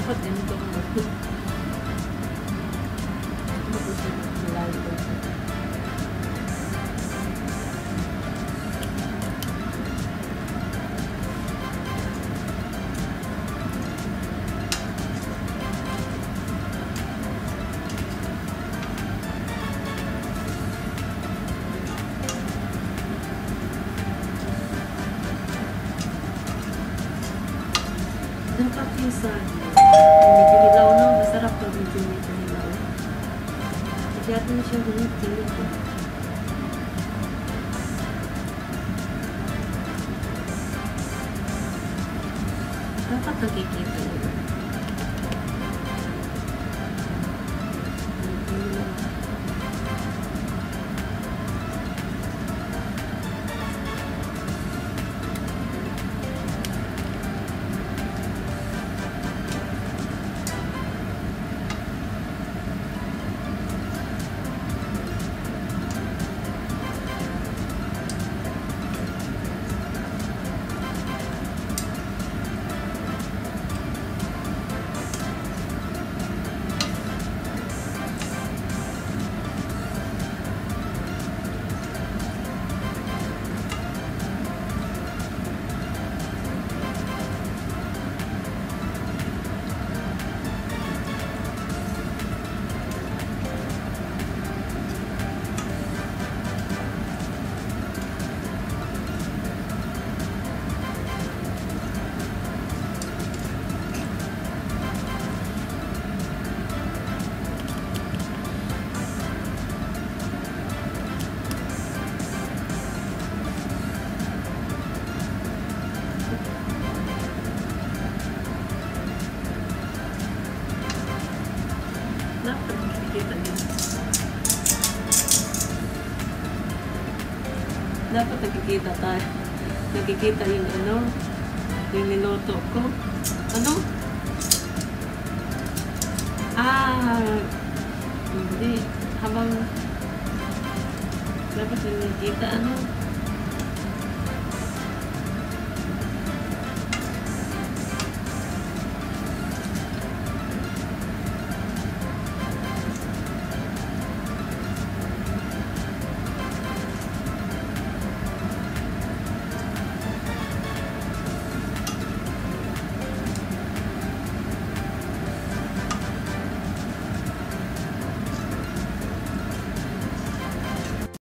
Dapat ganito ko mo. Dapat yung medyo hilaw na. Masarap pag medyo hilaw. Masyado na siya gunit. Dapat nakikita yun. Dapat nakikita yun. Dapat nakikita tayo. Nakikita yung yung niluto ko. Hindi. Habang dapat yung nakikita